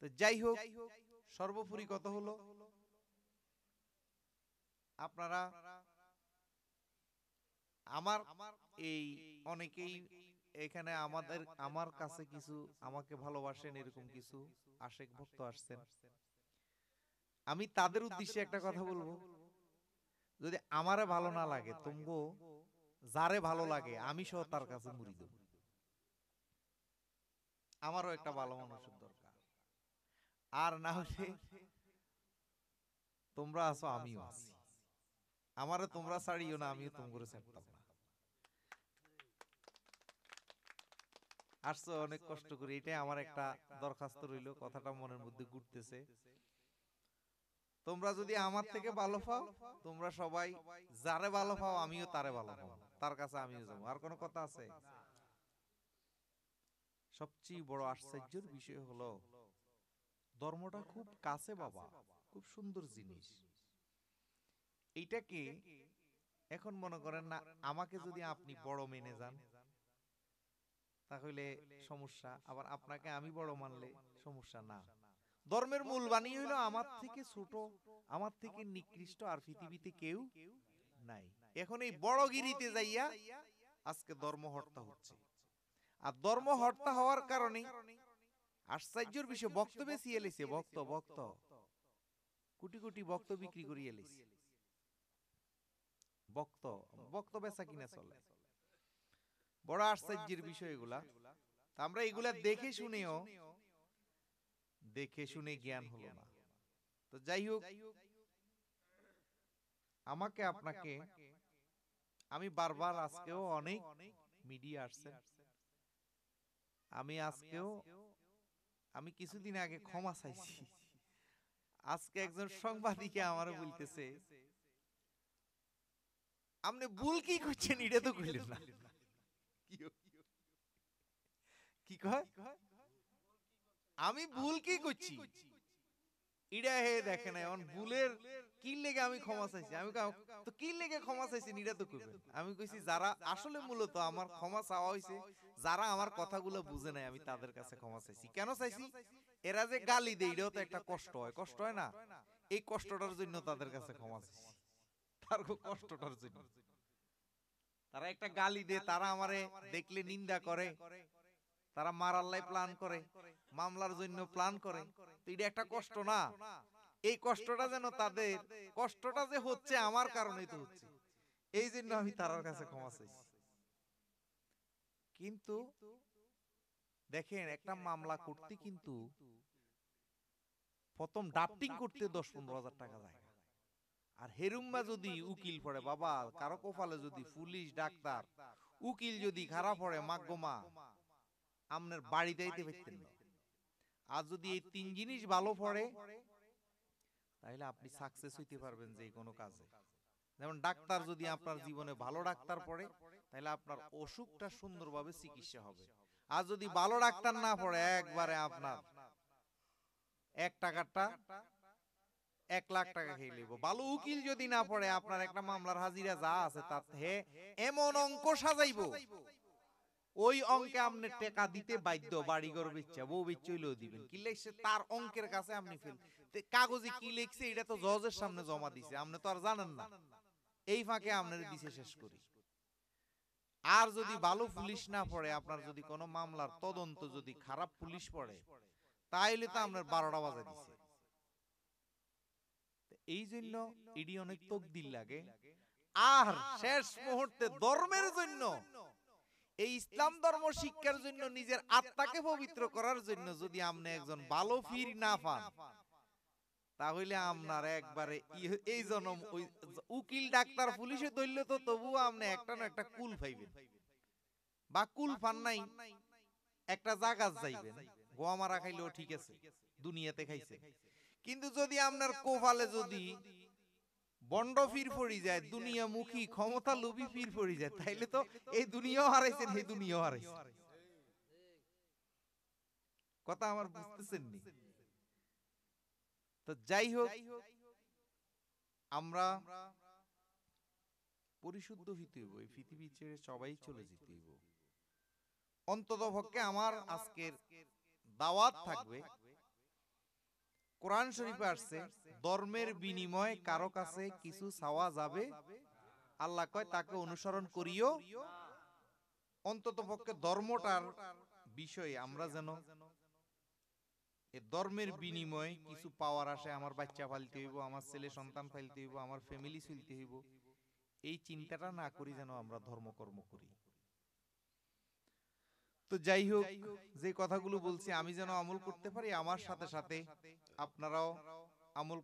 তো যাই হোক, সর্বোপরি কথা হলো আপনারা আমার এই অনেকেই এখানে আমার কাছে কিছু আমাকে ভালোবাসেন এরকম কিছু আশেক ভক্ত আসছেন। আমি তাদের উদ্দেশ্যে একটা কথা বলবো, যদি আমারে ভালো না লাগে তুমগো যারে ভালো লাগে আমি সহ তার কাছে মুড়ি দেব। আমারও একটা ভালো মানুষের দরকার, আর না হলে তোমরা আছো আমিও আছি, আমারে তোমরা ছাড়িও না আমিও তোমরা ছাড়তাম না। আসছো অনেক কষ্ট করে, এটাই আমার একটা দরখাস্ত রইল, কথাটা মনের মধ্যে ঘুরতেছে। তোমরা যদি আমার থেকে ভালো পাও, তোমরা সবাই যারে ভালো পাও আমিও তারে ভালো পাও, তার কাছে আমিও যাবো। আর কোনো কথা আছে? সবচেয়ে বড় আশ্চর্যের বিষয় হলো ধর্মটা খুব কাছে বাবা, খুব সুন্দর জিনিস। এইটাকে এখন মনে করেন না, আমাকে যদি আপনি বড় মেনে যান তাহলে সমস্যা, আবার আপনাকে আমি বড় মানলে সমস্যা না। ধর্মের মূল বাণী হইলো আমার থেকে ছোট, আমার থেকে নিকৃষ্ট আর পৃথিবীতে কেউ নাই। এখন এই বড়গিরিতে যাইয়া আজকে ধর্ম হত্যা হচ্ছে, আর ধর্ম হত্যা হওয়ার কারণে আশ্চর্যের বিষয় ভক্ত বেশি এলেছে। ভক্ত ভক্ত কোটি কোটি ভক্ত বিক্রি করিয়ে এলেছে। ভক্ত ভক্ত বেচা কিনা চলে, বড় আশ্চর্যের বিষয় এগুলা। আমরা এগুলা দেখে শুনে জ্ঞান হলো না। তো যাই হোক, আমাকে আপনাকে আমি বারবার, আজকেও অনেক মিডিয়া আসছে, আমি আজকেও আমি কিছুদিন আগে ক্ষমা চাইছি। আজকে একজন সাংবাদিকে আমারে বলতেছে আপনি ভুল কি করছেন, এটা তো কইলেন না। কি কয় আমি ভুল কি করছি, ইডা হে দেখে না এখন ভুলের কি লেগে আমি ক্ষমা চাইছি। আমি তো কি লেগে ক্ষমা চাইছি এটা তো কইবেন। আমি কইছি যারা আসলে মূলত আমার ক্ষমা চাওয়া হইছে, যারা আমার কথাগুলো বুঝে নাই আমি তাদের কাছে ক্ষমা চাইছি। কেন চাইছি? এরা যে গালি দেয় এটাও তো একটা কষ্ট হয়, কষ্ট হয় না? এই কষ্টটার জন্য তাদের কাছে ক্ষমা চাইছি, তার কষ্টটার জন্য। তারা একটা গালি দেয়, তারা আমারে দেখলে নিন্দা করে, তারা মারাল্লাই প্ল্যান করে, মামলার জন্য প্ল্যান করে, তো এটা একটা কষ্ট না? এই কষ্টটা যেন তাদের, কষ্টটা যে হচ্ছে আমার কারণেই তো হচ্ছে, এই জন্য আমি তার কাছে ক্ষমা চাইছি। কিন্তু দেখেন, একটা মামলা করতে কিন্তু প্রথম ড্রাফটিং করতে 10-15 হাজার টাকা যায়। আর হেরুম্বা যদি উকিল পড়ে বাবা, কারো কপালে যদি পুলিশ ডাক্তার উকিল যদি খারাপ পড়ে, মাগ্গমা আপনার বাড়িতে আইতে পারতেন না। আর যদি এই তিন জিনিস ভালো পড়ে তাহলে আপনি সাকসেস হইতে পারবেন যে কোনো কাজে। যেমন ডাক্তার যদি আপনার জীবনে ভালো ডাক্তার পড়ে তাহলে আপনার অসুখটা সুন্দরভাবে চিকিৎসা হবে। আর যদি ভালো ডাক্তার না পড়ে, একবারে আপনার 1 টাকাটা 1 লাখ টাকা খেয়ে নেব। ভালো উকিল যদি না পড়ে, আপনার একটা মামলার হাজিরা যা আছে তার এমন অঙ্ক সাজাইবো, ওই অঙ্কে আপনি টাকা দিতে বাধ্য। বাড়িঘর বেচা, বউ বেচা হইলেও দিবেন। কি লিখছে তার অঙ্কের কাছে আপনি ফেল, কাগজে কি লিখছে এটা তো জজের সামনে জমা দিছে, আপনি তো আর জানেন না। এই ফাঁকে আপনার দিছে শেষ করি। আর যদি ভালো পুলিশ না পড়ে, আপনার যদি কোনো মামলার তদন্ত যদি খারাপ পুলিশ পড়ে, তাইলে তো আপনার 12টা বাজে দিছে। এই জন্য এডি অনেক তকদির লাগে। আর শেষ মুহূর্তে ধর্মের জন্য, এই ইসলাম ধর্ম শিক্ষার জন্য, নিজের আত্মাকে পবিত্র করার জন্য যদি আপনি একজন ভালো ফির না পান, তাহলে আপনার একবারে এই জন্ম ওই উকিল ডাক্তার পুলিশে ধরলে তো তবুও আপনি একটা না একটা কুল পাইবেন, বা কুল পান নাই একটা জায়গা যাইবেন। গোয়া মারা খাইলেও ঠিক আছে, দুনিয়াতে খাইছে। কিন্তু যদি আপনার কোফালে যদি বন্ড ফির পড়ি যায়, দুনিয়ামুখী ক্ষমতা লোভী ফির পড়ি যায়, তাইলে তো এই দুনিয়াও হারাইছেন, এই দুনিয়াও হারাইছেন। কথা আমার বুঝতেছেন নি? তো যাই হোক, আমরা পরিশুদ্ধ হইতে হইব, এই পৃথিবী ছেড়ে সবাই চলে যেতে হইব। অন্তত পক্ষে আমার আজকের দাওয়াত থাকবে, কোরআন শরীফে আসছে ধর্মের বিনিময়ে কারো কাছে কিছু চাওয়া যাবে, আল্লাহ কয় তাকে অনুসরণ করিও, অন্ততপক্ষে ধর্মটার বিষয়ে আমরা যেন এই ধর্মের বিনিময়ে কিছু পাওয়ার আসে, আমার বাচ্চা পালতে হইব, আমার ছেলে সন্তান পালতে হইব, আমার ফ্যামিলি চলতে হইব, এই চিন্তাটা না করি যেন আমরা ধর্মকর্ম করি। তো যাই হোক, যে কথাগুলো বলছি আমি যেন আমল করতে পারি, আমার সাথে সাথে আপনারাও আমল